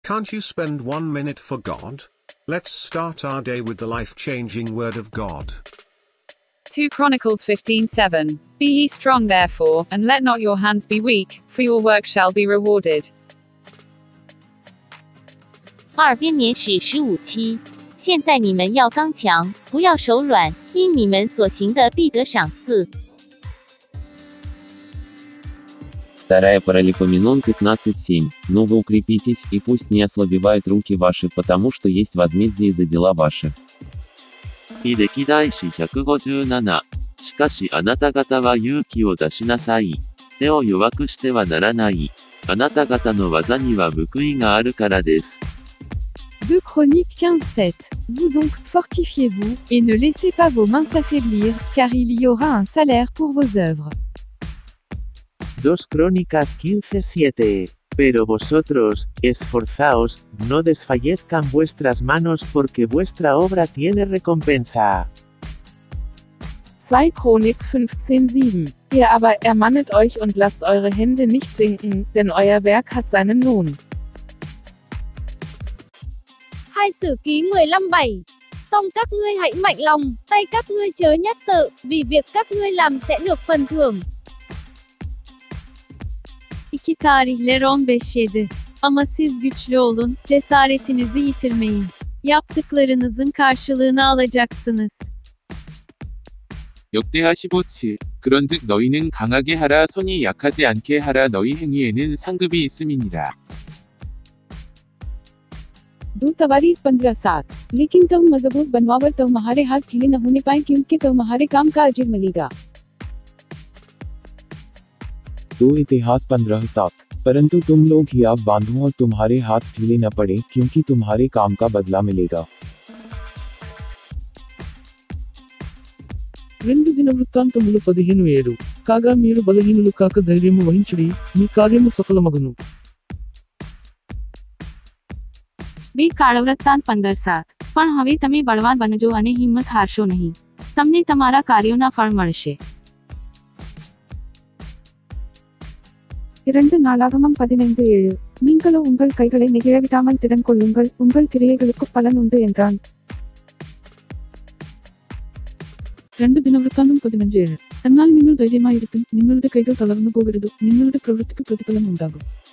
Can't you spend 1 minute for God? Let's start our day with the life-changing word of God. 2 Chronicles 15:7. Be ye strong therefore, and let not your hands be weak, for your work shall be rewarded. 2编年史15期，现在你们要刚强，不要手软，因你们所行的必得赏赐。 2 Паралипоменон 15:7. Но вы укрепитесь, и пусть не ослабевают руки ваши, потому что есть возмездие за дела ваши. 非歴代史157。しかしあなた方は勇気を出しなさい。手を弱くしてはならない。あなた方の技には報いがあるからです。 2 Chroniques 15:7. Vous donc fortifiez-vous, et ne laissez pas vos mains s'affaiblir, car il y aura un salaire pour vos œuvres. 2 Crónicas 15:7. Pero vosotros, esforzaos, no desfallezcan vuestras manos porque vuestra obra tiene recompensa. 2 Chronik 15:7. Ihr aber ermannet euch und lasst eure Hände nicht sinken, denn euer Werk hat seinen Lohn. 2 Sử ký 15:7. Song các ngươi hãy mạnh lòng, tay các ngươi chớ nhát sợ, vì việc các ngươi làm sẽ được phần thưởng. 2 Tarihler 15:7. Ama siz güçlü olun, cesaretinizi yitirmeyin. Yaptıklarınızın karşılığını alacaksınız. 역대하 15치. 그런즉 너희는 강하게 하라 손이 약하지 않게 하라 너희 행위에는 상급이 있음이니라. 2 तवारीख 15:7. लेकिन तुम मजबूत बनवावर तुम्हारे हाथ ढीले न होने पाए क्योंकि तुम्हारे काम का अजर मिलेगा. 2 इतिहास 15:7. परंतु तुम लोग हियाब बांधो और तुम्हारे हाथ ढीले न पड़े क्योंकि तुम्हारे काम का बदला मिलेगा. 2 దినవృత్తాంతములు 15:7. కాగా మీరు బలహీనులు కాక ధైర్యము వహించుడి, మీ కార్యము సఫలమగును. 2 કાળવૃત્તાંત 15:7. પણ હવે તમે બળવાન બનજો અને હિંમત હારશો નહીં. તમને તમારા કાર્યોના ફળ મળશે. 2 நாளாகமம் 15:7. நீங்களோ உங்கள் கைகளை நெகிழவிடாமல் திடன் கொள்ளுங்கள், உங்கள் கிரியைகளுக்கு பலன் உண்டு என்றான். 2 ദിനവൃത്താന്തം 15:7. എന്നാൽ നിങ്ങൾ ധൈര്യമായിരിക്കും, നിങ്ങളുടെ കൈകൾ തളർന്നു പോകരുത്, നിങ്ങളുടെ പ്രവൃത്തിക്ക് പ്രതിഫലം ഉണ്ടാകും.